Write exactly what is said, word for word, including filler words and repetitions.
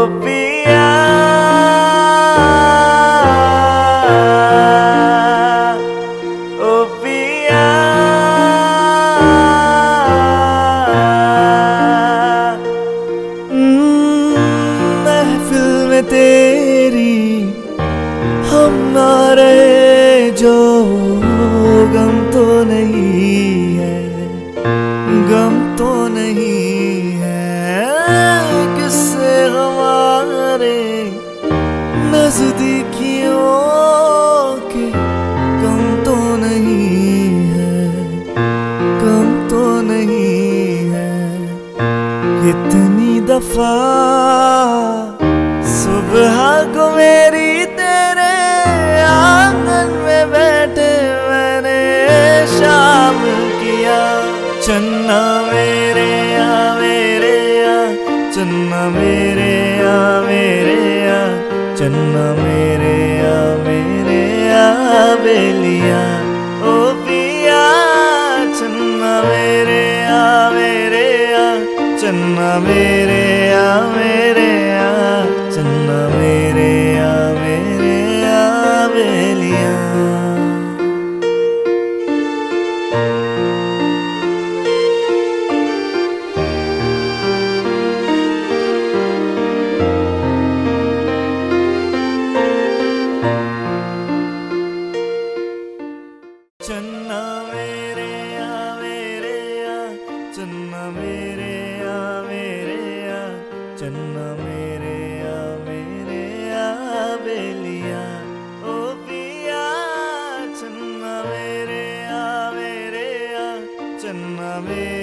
पिया ओ पिया महफिल में तेरी हम ना रहे जो गम तो नहीं है, गम तो नहीं है। किससे हमारे नजदीकियों के कम तो नहीं है, कम तो नहीं है। कितनी दफा सुबह को मेरी तेरे आंगन में बैठे मैंने शाम किया। चन्ना मेरे आ मेरे आ, चन्ना मेरे आ मेरे आ, चन्ना मेरे आ मेरे आ बेलिया ओ पिया। चन्ना मेरे आ मेरे आ, चन्ना मेरे आ मेरे आ, चन्ना मेरे आ मेरे आ बेलिया। चन्ना मेरे आ मेरे आ, चन्ना मेरे आ मेरे आ, चन्ना मेरे आ मेरे आ बेलिया ओ पिया। चन्ना मेरे आ मेरे आ, चन्ना मेरे